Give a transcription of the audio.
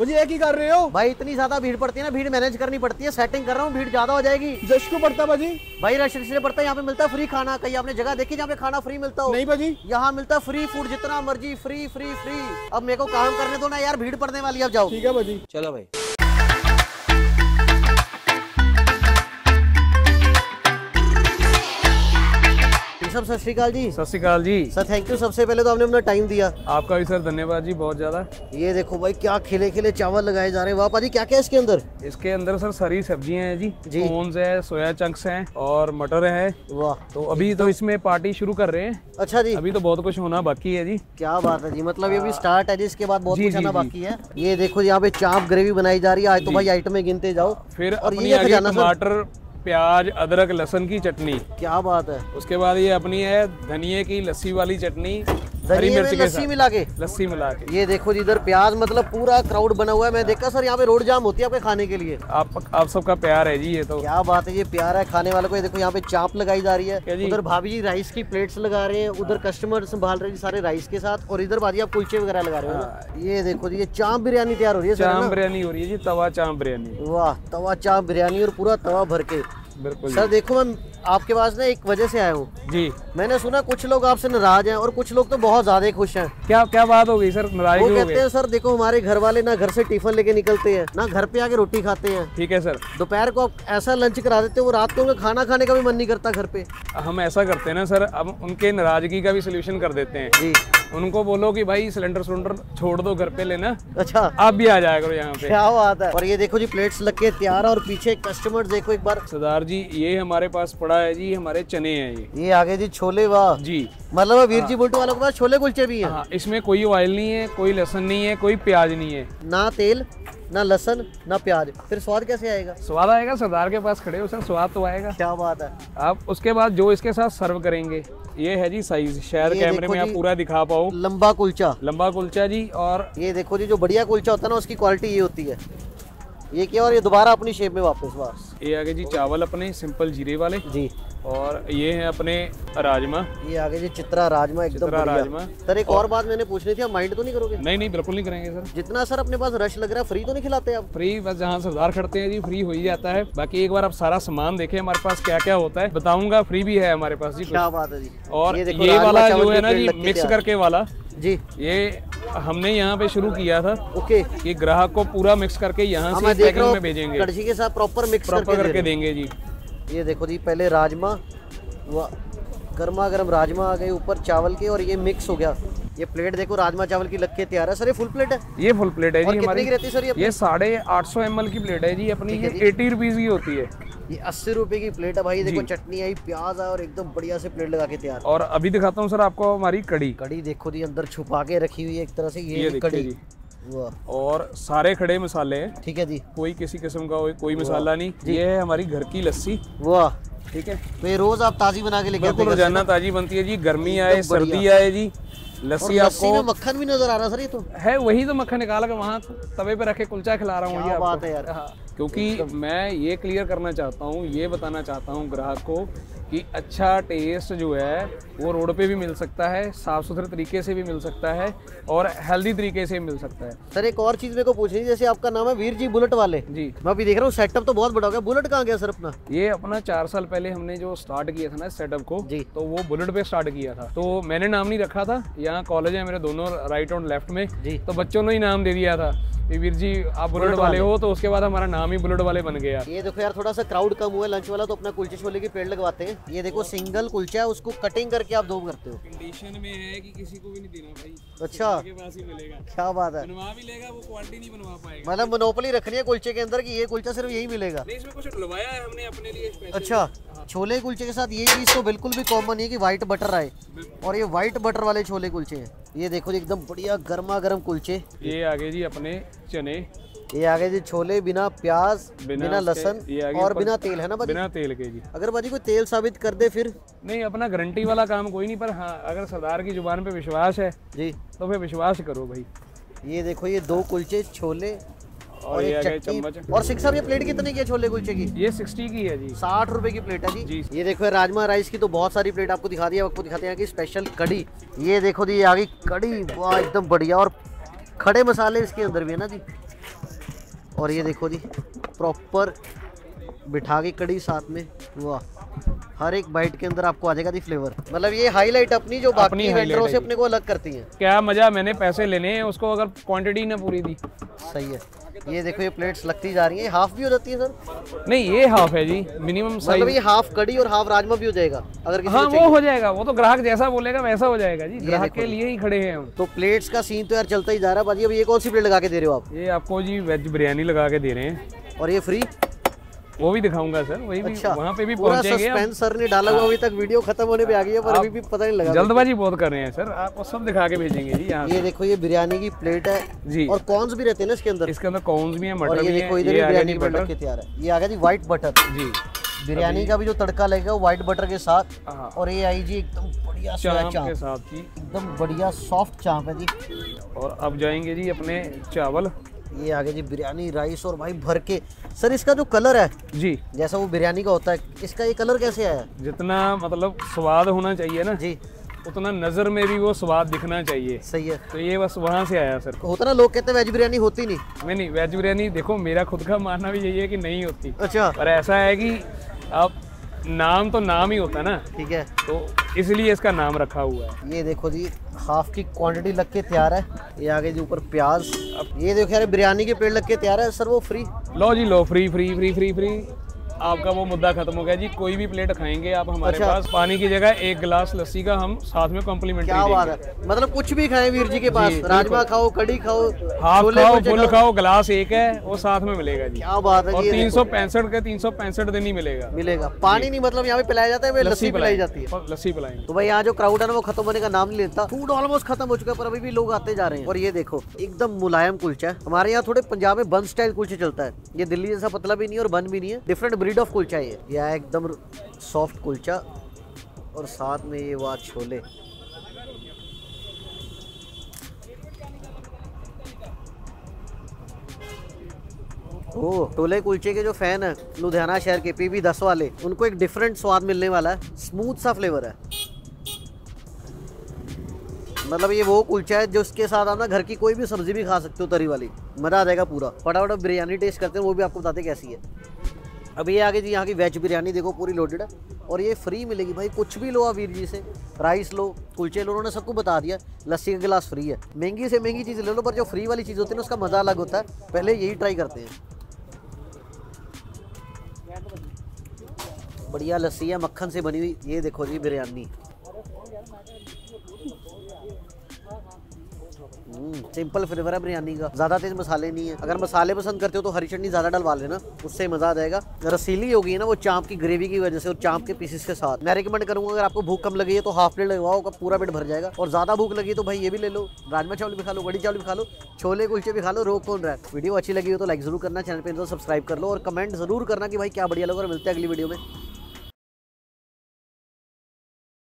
तो जी एक ही कर रहे हो भाई इतनी ज्यादा भीड़ पड़ती है ना, भीड़ मैनेज करनी पड़ती है। सेटिंग कर रहा हूँ, भीड़ ज्यादा हो जाएगी। जश क्यों पड़ता भाजी? भाई रश इसलिए पड़ता है, यहाँ पे मिलता है फ्री खाना। कहीं आपने जगह देखी जहाँ पे खाना फ्री मिलता हो? नहीं भाजी, यहाँ मिलता है फ्री फूड, जितना मर्जी फ्री फ्री फ्री। अब मेरे को काम करने दो ना यार, भीड़ पड़ने वाली है। अब जाओ। ठीक है भाजी, चलो भाई। सब सत श्री अकाल जी। सत श्री अकाल जी सर, थैंक यू। सबसे पहले तो आपने अपना टाइम दिया। आपका भी सर धन्यवाद जी, बहुत ज्यादा। ये देखो भाई क्या खिले खिले चावल लगाए जा रहे हैं। वाह पाजी, क्या क्या है इसके अंदर? इसके अंदर सर सारी सब्जियां हैं जी। जी। कॉर्न्स है, सोया चंक्स हैं और मटर है। वाह, तो अभी तो इसमें पार्टी शुरू कर रहे हैं। अच्छा जी, अभी तो बहुत कुछ होना बाकी है जी। क्या बात है जी। मतलब ये भी स्टार्ट है जी, इसके बाद बहुत जी, कुछ जी, आना जी। बाकी है। ये देखो यहाँ पे चाप ग्रेवी बनाई जा रही है। आज तो भाई आइटमें गिनते जाओ। फिर और अपनी ये आगे खजाना सर, टमाटर, प्याज, अदरक, लहसुन की चटनी। क्या बात है। उसके बाद ये अपनी है धनिये की लस्सी वाली चटनी, हरी धनिये में मिर्च के लस्सी साथ मिला के। लस्सी मिला के। ये देखो जी, इधर प्याज, मतलब पूरा क्राउड बना हुआ है। मैं देखा सर यहाँ पे रोड जाम होती है आपके खाने के लिए। आप सबका प्यार है जी ये तो। क्या बात है, ये प्यार है खाने वालों को। ये देखो यहाँ पे चाप लगाई जा रही क्या है। जी? उधर भाभी जी राइस की प्लेट्स लगा रहे हैं, उधर कस्टमर संभाल रहे हैं सारे राइस के साथ। और इधर भाजी आप कुलचे वगैरह लगा रहे हो ना। ये देखो जी, ये चाप बिरयानी तैयार हो रही है सर, है चाप ना? बिरयानी हो रही है जी, तवा चाप बिरयानी। वाह, तवा चाप बिरयानी और पूरा तवा भर के। बिल्कुल सर जी। देखो, मैं आपके पास ना एक वजह से आया हूँ। जी, मैंने सुना कुछ लोग आपसे नाराज हैं और कुछ लोग तो बहुत ज्यादा खुश हैं। क्या क्या बात हो गई सर, नाराज वो हो कहते गए? हैं सर देखो, हमारे घर वाले ना घर से टिफिन लेके निकलते हैं, ना घर पे आके रोटी खाते हैं। ठीक है सर, दोपहर को आप ऐसा लंच करा देते हो, वो रात को उन्हें खाना खाने का भी मन नहीं करता घर पे। हम ऐसा करते हैं ना सर, अब उनके नाराजगी का भी सोल्यूशन कर देते हैं जी। उनको बोलो कि भाई सिलेंडर छोड़ दो घर पे लेना, अच्छा, आप भी आ जाया करो यहाँ पे। क्या बात है। और ये देखो जी, प्लेट्स लग के तैयार है और पीछे कस्टमर देखो एक बार। सरदार जी, ये हमारे पास पड़ा है जी, हमारे चने हैं ये आगे जी छोले। वाह जी। मतलब वीर जी बुल्टू वालों के पास छोले कुलचे भी हैं। हाँ, इसमें कोई ऑयल नहीं है, कोई लहसुन नहीं है, कोई प्याज नहीं है, ना तेल, ना लहसुन, ना प्याज। फिर स्वाद कैसे आएगा? स्वाद आएगा, सरदार के पास खड़े हो सर, स्वाद तो आएगा। क्या बात है। आप उसके बाद जो इसके साथ सर्व करेंगे, ये है जी साइज, शायद ये कैमरे देखो में आप जी, पूरा दिखा पाओ। लंबा कुलचा। लंबा कुलचा जी। और ये देखो जी, जो बढ़िया कुलचा होता है ना, उसकी क्वालिटी ये होती है। ये क्या, और ये दोबारा अपनी शेप में वापस। वाह। ये आगे जी चावल अपने सिंपल जीरे वाले जी। और ये है अपने राजमा। ये आगे जी चित्रा राजमा, एकदम चित्रा बढ़िया। राजमा। सर एक और बात मैंने पूछनी थी, आप माइंड तो नहीं करोगे? नहीं नहीं, बिल्कुल नहीं करेंगे सर। जितना सर अपने पास रश लग रहा है, फ्री तो नहीं खिलाते आप? फ्री बस जहाँ सरदार खड़ते हैं जी, फ्री हो ही जाता है। बाकी एक बार आप सारा सामान देखें हमारे पास क्या क्या होता है, बताऊंगा। फ्री भी है हमारे पास जी। क्या बात है जी। और देखो, ये राजमा वाला चावल जो है की ना प्लेट जी, लग के मिक्स तैयार। करके वाला जी, ये हमने यहाँ पे शुरू किया था ओके। कि ग्राहक को पूरा मिक्स करके यहाँ से मैं देख रहा पैकिंग हूँ में भेजेंगे, कड़छी के साथ प्रॉपर मिक्स प्रॉपर करके करके देंगे जी। ये देखो जी, पहले राजमा, गर्मा गर्म राजमा आ गए ऊपर चावल के, और ये मिक्स हो गया। ये प्लेट देखो राजमा चावल की लग के तैयार है। सर ये फुल प्लेट है? ये फुल प्लेट है और जी कितने हमारी। की रहती है सर ये 850 ml की प्लेट है जी अपनी। ठीक है ये 80 रुपीज की होती है। ये 80 रुपए की प्लेट है भाई। देखो जी। चटनी आई, प्याज है, और एकदम बढ़िया से प्लेट लगा के तैयार। और अभी दिखाता हूँ सर आपको हमारी कड़ी। कड़ी देखो जी, अंदर छुपा के रखी हुई है एक तरह से। ये ये देखिए कड़ी। जी। वाह। और सारे खड़े मसाले हैं, ठीक है जी। कोई किसी किस्म का कोई मसाला नहीं। ये है हमारी घर की लस्सी। वाह। ठीक है, तो ये रोज आप ताजी बना के लेके आते बिल्कुल हैं? रोजाना ताजी बनती है जी। गर्मी आए, एकदम बढ़िया। सर्दी आए जी, और लस्सी लस्सी में आपको मक्खन भी नजर आ रहा है सर। ये तो है, वही तो मक्खन निकाल कर वहाँ तवे पे रखे कुलचा खिला रहा हूँ जी क्या आपको। बात है यार। हाँ, क्योंकि मैं ये क्लियर करना चाहता हूँ, ये बताना चाहता हूँ ग्राहक को कि अच्छा टेस्ट जो है वो रोड पे भी मिल सकता है, साफ सुथरे तरीके से भी मिल सकता है, और हेल्दी तरीके से भी मिल सकता है। सर एक और चीज मेरे को पूछनी, जैसे आपका नाम है वीर जी बुलेट वाले जी। मैं अभी देख रहा हूँ सेटअप तो बहुत बड़ा हो गया। बुलेट कहाँ गया सर अपना? ये अपना 4 साल पहले हमने जो स्टार्ट किया था ना सेटअप को जी। तो वो बुलेट पे स्टार्ट किया था। तो मैंने नाम नहीं रखा था, यहाँ कॉलेज है मेरे दोनों, राइट और लेफ्ट में जी। तो बच्चों ने ही नाम दे दिया था कि वीर जी आप बुलेट वाले हो, तो उसके बाद हमारा नाम ही बुलेट वाले बन गया। ये देखो यार, थोड़ा सा क्राउड कम हुआ है लंच वाला, तो अपना कुलचे छोले की पेड़ लगवाते हैं। ये देखो सिंगल कुलचा है, उसको कटिंग करके आप दो करते हो। कंडीशन में है कि किसी को भी नहीं देना भाई, अच्छा, के पास ही मिलेगा। क्या बात है। बनवा भी लेगा वो क्वालिटी नहीं बनवा पाएगा। मतलब मोनोपोली रखनी है कुलचे के अंदर कि ये कुलचा सिर्फ यही मिलेगा। नहीं, इसमें कुछ डलवाया है हमने अपने लिए स्पेशल। अच्छा, छोले कुलचे के साथ ये चीज तो बिल्कुल भी कॉमन है कि व्हाइट बटर आए, और ये व्हाइट बटर वाले छोले कुलचे हैं। ये देखो जी, एकदम बढ़िया गर्मा गर्म कुलचे। ये आगे जी अपने चने, ये आगे जी छोले बिना प्याज, बिना लहसुन और बिना तेल, है ना भाजी? बिना तेल के जी। अगर भाजी कोई तेल साबित कर दे फिर? नहीं, अपना गारंटी वाला काम कोई नहीं, पर हाँ अगर सरदार की जुबान पे विश्वास है जी तो फिर विश्वास करो भाई। ये देखो, ये 2 कुलचे छोले और ये आ गए चटनी। चम्मच। और सिक्स साहब ये प्लेट कितने की है छोले कुलचे की? ये 60 की है जी। 60 रुपए की प्लेट है जी। जी। ये देखो राजमा राइस की तो बहुत सारी प्लेट आपको दिखा दी है। आपको दिखाते हैं कि स्पेशल कड़ी। ये देखो जी, ये आ गई कड़ी। वाह, एकदम बढ़िया। और खड़े मसाले इसके अंदर भी है ना जी। और ये देखो जी प्रॉपर बिठा के कड़ी साथ में, वाह, हर एक बाइट के अंदर आपको आ जाएगा जी फ्लेवर। मतलब ये हाईलाइट अपनी जो बाकी वेंडरों से अपने को अलग करती है। क्या मजा, मैंने पैसे लेने हैं उसको अगर क्वांटिटी ना पूरी दी। सही है। ये देखो ये प्लेट्स लगती जा रही है, हाफ भी हो जाती है सर? नहीं ये हाफ है जी, मिनिमम साइज। मतलब ये हाफ कड़ी और हाफ राजमा भी हो जाएगा अगर किसी हाँ वो हो जाएगा, वो तो ग्राहक जैसा बोलेगा वैसा हो जाएगा जी, ग्राहक के लिए ही खड़े हैं हम। तो प्लेट्स का सीन तो यार चलता ही जा रहा है बाजी। अब ये कौन सी प्लेट लगा के दे रहे हो आप? ये आपको जी वेज बिरयानी लगा के दे रहे हैं। और ये फ्री? वो भी दिखाऊंगा सर, वही भी अच्छा, वहाँ पे भी पूरा पहुंचेंगे। सस्पेंस सर ने डाला हुआ, अभी तक वीडियो खत्म होने पे आ गई है पर अभी भी पता नहीं लगा। जल्दबाजी बहुत कर रहे हैं सर, आपको सब दिखा के भेजेंगे जी यहाँ। ये देखो ये बिरयानी की प्लेट है जी, और कॉर्न्स भी रहते हैं ना इसके अंदर। इसके अंदर कॉर्न्स भी है, और मटर ये भी देखो है। इधर ये भी आ गया बिरयानी जी की प्लेट बटर रख के तैयार है। ये आ गया जी व्हाइट बटर जी, बिरयानी का भी जो तड़का लगेगा वो व्हाइट बटर के साथ। हाँ। और ये आई जी एकदम बढ़िया सोया चाप के चाप, साथ जी, एकदम बढ़िया सॉफ्ट चाप है जी। और अब जाएंगे जी अपने चावल। ये आगे जी बिरयानी राइस और भाई भर के। सर इसका जो कलर है जी, जैसा वो बिरयानी का होता है, इसका ये कलर कैसे आया? जितना मतलब स्वाद होना चाहिए ना जी उतना नजर में भी वो स्वाद दिखना चाहिए। सही है। तो ये बस वहाँ से आया सर। होता ना, लोग कहते हैं वेज बिरयानी होती नहीं। नहीं, वेज बिरयानी देखो मेरा खुद का मानना भी यही है कि नहीं होती। अच्छा, पर ऐसा है कि अब नाम तो नाम ही होता है ना, ठीक है, तो इसलिए इसका नाम रखा हुआ है। ये देखो जी हाफ की क्वांटिटी लग के तैयार है। ये आगे जी ऊपर प्याज। अब ये देखो यार बिरयानी के प्लेट लग के तैयार है सर, वो फ्री। लो जी लो, free free free free free. आपका वो मुद्दा खत्म हो गया जी, कोई भी प्लेट खाएंगे आप हमारे अच्छा। पास, पानी की जगह एक गिलास लस्सी का हम साथ में कॉम्प्लीमेंट्री क्या बात देंगे। है, मतलब कुछ भी खाएं वीर जी के पास, राजमा खाओ, कड़ी खाओ, हाफ छोले खाओ, कुलचे फुल खाओ, गिलास एक है वो साथ में मिलेगा जी। क्या बात है। और ये 365 के 365 दिन ही मिलेगा। मिलेगा। पानी नहीं, मतलब यहाँ पे पिलाया जाता है, लस्सी पिलाई जाती है। लस्सी पिलाएंगे। तो भाई यहाँ जो क्राउड है ना वो खत्म होने का नाम नहीं लेता। फूड ऑलमोस्ट खत्म हो चुका है पर अभी भी लोग आते जा रहे हैं। और ये देखो एकदम मुलायम कुलचा है। हमारे यहाँ थोड़े पंजाब में बन स्टाइल कुलचे चलता है, ये दिल्ली जैसा पतला भी नहीं है और बन भी नहीं है, डिफरेंट ब्रीड ऑफ कुलचा है ये है एकदम सॉफ्ट कुलचा। और साथ में ये वाह छोले। ओ छोले कुलचे के जो फैन है लुधियाना शहर के PB 10 वाले, उनको एक डिफरेंट स्वाद मिलने वाला है, स्मूथ सा फ्लेवर है। मतलब ये वो कुलचा है जो उसके साथ आप ना घर की कोई भी सब्जी भी खा सकते हो, तरी वाली, मजा आ जाएगा पूरा। फटाफट बिरयानी टेस्ट करते हैं, वो भी आपको बताते कैसी है। अब ये आगे जी यहाँ की वेज बिरयानी देखो पूरी लोडेड है और ये फ्री मिलेगी भाई, कुछ भी लो आप वीर जी से, राइस लो, कुलचे लो, उन्होंने सबको बता दिया। लस्सी का गिलास फ्री है, महंगी से महंगी चीज़ ले लो पर जो फ्री वाली चीज़ होती है ना उसका मज़ा अलग होता है। पहले यही ट्राई करते हैं। बढ़िया लस्सी है मक्खन से बनी हुई। ये देखो जी बिरयानी, सिंपल फ्लेवर है बिरयानी का, ज्यादा तेज मसाले नहीं है। अगर मसाले पसंद करते हो तो हरी चटनी ज्यादा डलवा लेना, उससे मजा आ जाएगा। रसीली होगी ना वो चांप की ग्रेवी की वजह से और चांप के पीसेस के साथ। मैं रिकमेंड करूंगा अगर आपको भूख कम लगी है तो हाफ प्लेट लगवाओ, पूरा पेट भर जाएगा। और ज्यादा भूख लगी तो भाई ये भी ले लो, राजमा चावल भी खा लो, कड़ी चावल भी खा लो, छोले कुलचे भी खा लो, रोक कौन रहा है। वीडियो अच्छी लगी हो तो लाइक जरूर करना, चैनल पे सब्सक्राइब कर लो और कमेंट जरूर करना कि भाई क्या बढ़िया लगा। और मिलते हैं अगली वीडियो में।